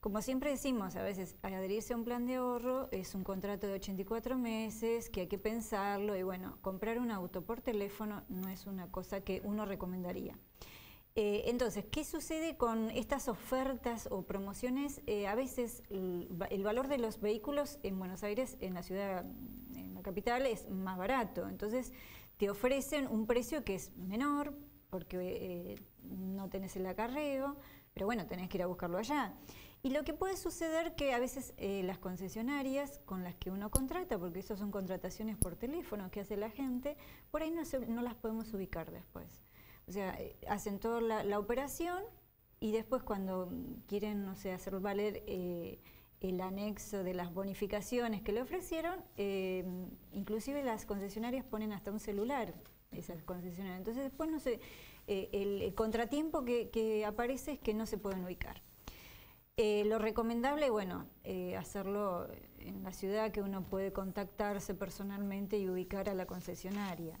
Como siempre decimos, a veces adherirse a un plan de ahorro es un contrato de 84 meses, que hay que pensarlo, y bueno, comprar un auto por teléfono no es una cosa que uno recomendaría. Entonces, ¿qué sucede con estas ofertas o promociones? A veces el valor de los vehículos en Buenos Aires, en la ciudad, en la capital, es más barato. Entonces, te ofrecen un precio que es menor, porque no tenés el acarreo, pero bueno, tenés que ir a buscarlo allá. Y lo que puede suceder que a veces las concesionarias con las que uno contrata, porque eso son contrataciones por teléfono que hace la gente, por ahí no las podemos ubicar después. O sea, hacen toda la operación y después cuando quieren, no sé, hacer valer el anexo de las bonificaciones que le ofrecieron, inclusive las concesionarias ponen hasta un celular, esas concesionarias. Entonces después no sé, el contratiempo que aparece es que no se pueden ubicar. Lo recomendable, bueno, hacerlo en la ciudad, que uno puede contactarse personalmente y ubicar a la concesionaria.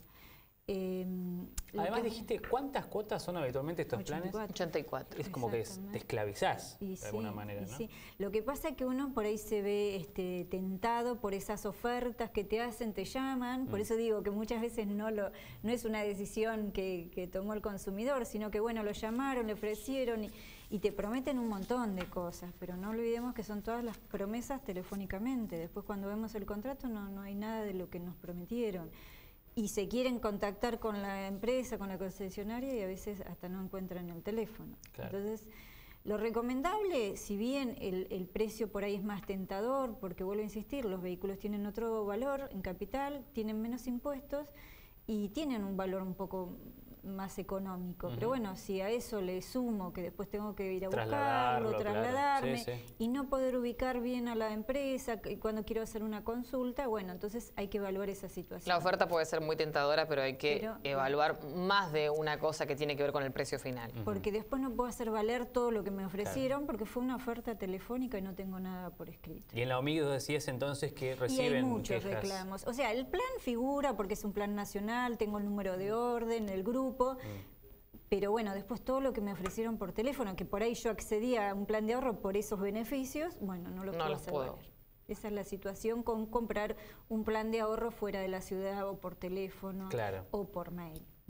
Además dijiste, ¿cuántas cuotas son habitualmente estos 84. planes? 84. Es como que te esclavizás de alguna manera, ¿no? Sí. Lo que pasa es que uno por ahí se ve tentado por esas ofertas que te hacen, te llaman, por eso digo que muchas veces no es una decisión que tomó el consumidor, sino que bueno, lo llamaron, le ofrecieron y te prometen un montón de cosas, pero no olvidemos que son todas las promesas telefónicamente. Después cuando vemos el contrato no hay nada de lo que nos prometieron. Y se quieren contactar con la empresa, con la concesionaria, y a veces hasta no encuentran el teléfono. Claro. Entonces, lo recomendable, si bien el precio por ahí es más tentador, porque vuelvo a insistir, los vehículos tienen otro valor en capital, tienen menos impuestos y tienen un valor un poco más económico. Pero bueno, si a eso le sumo que después tengo que ir a buscarlo, trasladarme, claro. Sí. Y no poder ubicar bien a la empresa cuando quiero hacer una consulta, bueno, entonces hay que evaluar esa situación. La oferta puede ser muy tentadora, pero hay que evaluar más de una cosa que tiene que ver con el precio final. Porque después no puedo hacer valer todo lo que me ofrecieron, porque fue una oferta telefónica y no tengo nada por escrito. Y en la OMIG decías entonces que reciben y hay muchos quejas. Reclamos. O sea, el plan figura porque es un plan nacional, tengo el número de orden, el grupo, pero bueno, después todo lo que me ofrecieron por teléfono, que por ahí yo accedía a un plan de ahorro por esos beneficios, bueno, no lo puedo hacer valer. Esa es la situación con comprar un plan de ahorro fuera de la ciudad o por teléfono o por mail.